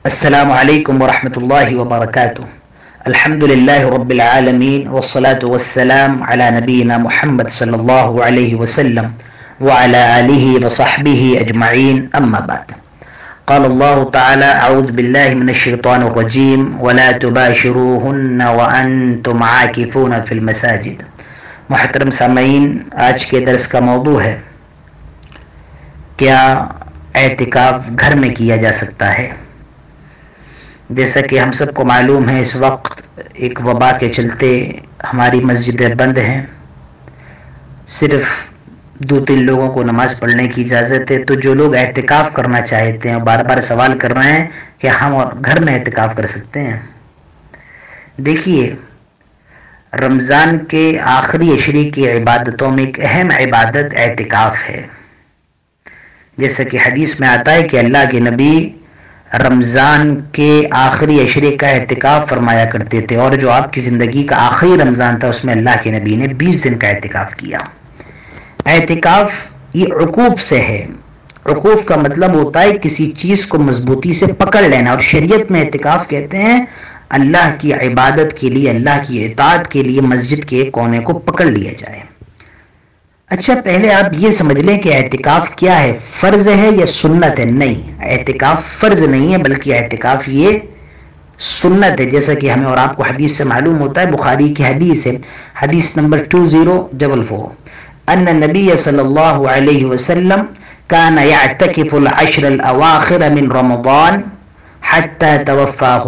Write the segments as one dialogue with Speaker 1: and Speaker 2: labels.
Speaker 1: السلام علیکم ورحمۃ اللہ وبرکاتہ۔ الحمد للہ رب العالمین والصلاة والسلام علی نبینا محمد صلی اللہ علیہ وسلم وعلی آلہ وصحبہ اجمعین، اما بعد۔ قال اللہ تعالی اعوذ باللہ من الشیطان الرجیم ولا تباشروہن وانتم عاکفون فی المساجد۔ محترم سامعین، آج کے درس کا موضوع ہے کیا اعتکاف گھر میں کیا جا سکتا ہے؟ جیسا کہ ہم سب کو معلوم ہے، اس وقت ایک وبا کے چلتے ہماری مسجدیں بند ہیں، صرف 2-3 لوگوں کو نماز پڑھنے کی اجازت ہے۔ تو جو لوگ اعتکاف کرنا چاہتے ہیں بار بار سوال کر رہے ہیں کہ ہم اور گھر میں اعتکاف کر سکتے ہیں۔ دیکھیے، رمضان کے آخری عشرے کی عبادتوں میں ایک اہم عبادت اعتکاف ہے۔ جیسا کہ حدیث میں آتا ہے کہ اللہ کے نبی رمضان کے آخری عشرے کا اعتکاف فرمایا کرتے تھے، اور جو آپ کی زندگی کا آخری رمضان تھا اس میں اللہ کے نبی نے 20 دن کا اعتکاف کیا۔ اعتکاف یہ عقوف سے ہے۔ عقوف کا مطلب ہوتا ہے کسی چیز کو مضبوطی سے پکڑ لینا، اور شریعت میں اعتکاف کہتے ہیں اللہ کی عبادت کے لیے، اللہ کی اطاعت کے لیے مسجد کے ایک کونے کو پکڑ لیا جائے۔ اچھا، پہلے آپ یہ سمجھ لیں کہ اعتکاف کیا ہے، فرض ہے یا سنت ہے؟ نہیں، اعتکاف فرض نہیں ہے بلکہ اعتکاف یہ سنت ہے، جیسا کہ ہمیں اور آپ کو حدیث سے معلوم ہوتا ہے۔ بخاری کی حدیث ہے، حدیث نمبر 2044، ان نبی صلی اللہ علیہ وسلم کان یعتکف العشر الاواخر من رمضان حتی توفاہ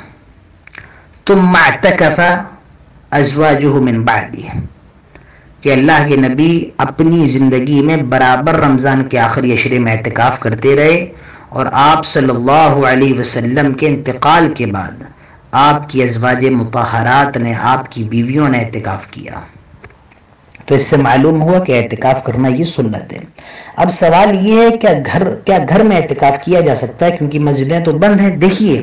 Speaker 1: اللہ ثم اعتکف ازواجہ من بعدہ، کہ اللہ کے نبی اپنی زندگی میں برابر رمضان کے آخری عشرے میں اعتکاف کرتے رہے، اور آپ صلی اللہ علیہ وسلم کے انتقال کے بعد آپ کی ازواج مطہرات نے، آپ کی بیویوں نے اعتکاف کیا۔ تو اس سے معلوم ہوا کہ اعتکاف کرنا یہ سنت ہے۔ اب سوال یہ ہے کیا گھر میں اعتکاف کیا جا سکتا ہے، کیونکہ مسجدیں تو بند ہیں۔ دیکھیے،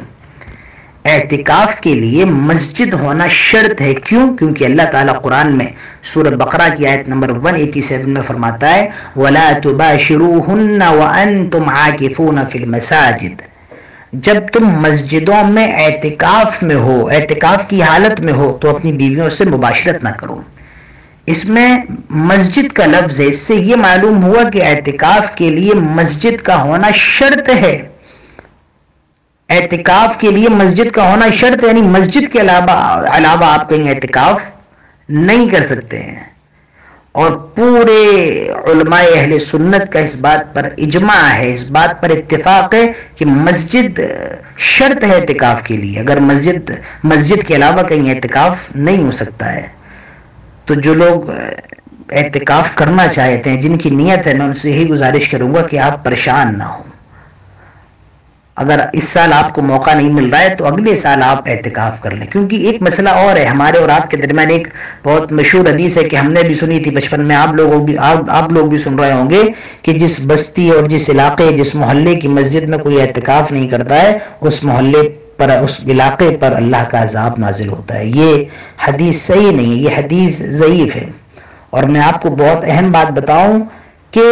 Speaker 1: اعتکاف کے لیے مسجد ہونا شرط ہے۔ کیوں؟ کیونکہ اللہ تعالیٰ قرآن میں سورہ بقرہ کی آیت نمبر 187 میں فرماتا ہے وَلَا تُبَاشِرُوهُنَّ وَأَنْتُمْ عَاكِفُونَ فِي الْمَسَاجِدِ، جب تم مسجدوں میں اعتکاف میں ہو، اعتکاف کی حالت میں ہو، تو اپنی بیویوں سے مباشرت نہ کرو۔ اس میں مسجد کا لفظ ہے، اس سے یہ معلوم ہوا کہ اعتکاف کے لیے مسجد کا ہونا شرط ہے۔ اعتکاف کے لیے مسجد کا ہونا شرط ہے، یعنی مسجد کے علاوہ آپ کہیں اعتکاف نہیں کر سکتے ہیں۔ اور پورے علماء اہل سنت کا اس بات پر اجماع ہے، اس بات پر اتفاق ہے کہ مسجد شرط ہے اعتکاف کے لیے۔ اگر مسجد کے علاوہ کہیں اعتکاف نہیں ہو سکتا ہے، تو جو لوگ اعتکاف کرنا چاہتے ہیں، جن کی نیت ہے، میں ان سے یہی گزارش کروں گا کہ آپ پریشان نہ ہوں۔ اگر اس سال آپ کو موقع نہیں مل رہا ہے تو اگلے سال آپ اعتکاف کر لیں، کیونکہ ایک مسئلہ اور ہے ہمارے اور آپ کے درمیان۔ ایک بہت مشہور حدیث ہے کہ ہم نے بھی سنی تھی بچپن میں، آپ لوگ بھی سن رہے ہوں گے، کہ جس بستی اور جس علاقے، جس محلے کی مسجد میں کوئی اعتکاف نہیں کرتا ہے، اس محلے پر، اس علاقے پر اللہ کا عذاب نازل ہوتا ہے۔ یہ حدیث صحیح نہیں ہے، یہ حدیث ضعیف ہے۔ اور میں آپ کو بہت اہم بات بتاؤں کہ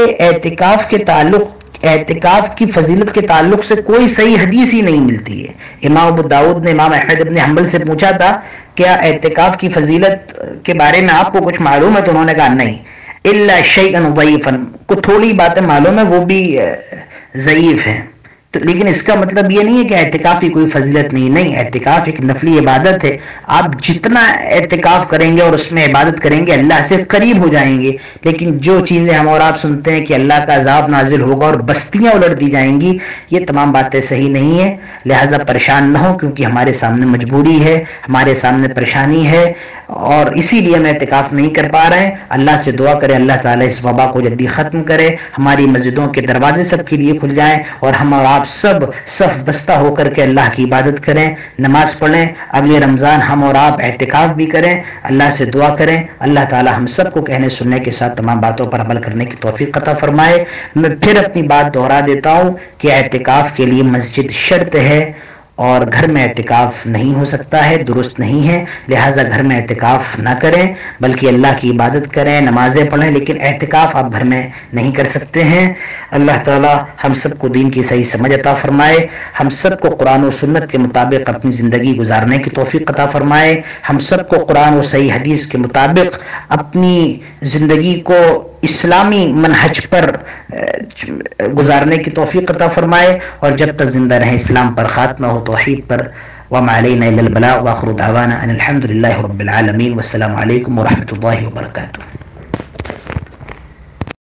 Speaker 1: اعتکاف کی فضیلت کے تعلق سے کوئی صحیح حدیث ہی نہیں ملتی ہے۔ امام ابو داؤد نے امام احمد بن حنبل سے پوچھا تھا کیا اعتکاف کی فضیلت کے بارے میں آپ کو کچھ معلوم ہے، تو انہوں نے کہا نہیں، الا شیئا ضعیفا، کچھ تھوڑی باتیں معلوم ہے، وہ بھی ضعیف ہیں۔ تو لیکن اس کا مطلب یہ نہیں ہے کہ اعتکاف کی کوئی فضیلت نہیں، اعتکاف ایک نفلی عبادت ہے۔ آپ جتنا اعتکاف کریں گے اور اس میں عبادت کریں گے، اللہ سے قریب ہو جائیں گے۔ لیکن جو چیزیں ہم اور آپ سنتے ہیں کہ اللہ کا عذاب نازل ہوگا اور بستیاں الٹ دی جائیں گی، یہ تمام باتیں صحیح نہیں ہیں۔ لہٰذا پریشان نہ ہو، کیونکہ ہمارے سامنے مجبوری ہے، ہمارے سامنے پریشانی ہے، اور اسی لیے ہم اعتکاف نہیں کر پا رہے ہیں۔ اللہ سے دعا کریں اللہ تعالیٰ اس وبا کو جلدی ختم کرے، ہماری مسجدوں کے دروازے سب کے لیے کھل جائیں، اور ہم اور آپ سب صف بستہ ہو کر کے اللہ کی عبادت کریں، نماز پڑھیں۔ اگلے رمضان ہم اور آپ اعتکاف بھی کریں، اللہ سے دعا کریں اللہ تعالیٰ ہم سب کو کہنے سننے کے ساتھ تمام باتوں پر عمل کرنے کی توفیق عطا فرمائے۔ میں پھر اپنی بات دہرا دیتا ہوں کہ اعتکاف کے لیے مسجد شرط ہے، اور گھر میں اعتکاف نہیں ہو سکتا ہے، درست نہیں ہے، لہٰذا گھر میں اعتکاف نہ کریں بلکہ اللہ کی عبادت کریں، نمازیں پڑھیں، لیکن اعتکاف آپ گھر میں نہیں کر سکتے ہیں۔ اللہ تعالی ہم سب کو دین کی صحیح سمجھ عطا فرمائے، ہم سب کو قرآن و سنت کے مطابق اپنی زندگی گزارنے کی توفیق عطا فرمائے، ہم سب کو قرآن و صحیح حدیث کے مطابق اپنی زندگی کو اسلامی منہج پر گزارنے کی توفیق عطا فرمائے، اور جب تک زندہ رہیں اسلام پر، خاتمہ ہو توحید پر۔ وما علینا الا البلاغ، واخر دعوانا ان الحمد للہ رب العالمین، والسلام علیکم ورحمۃ اللہ وبرکاتہ۔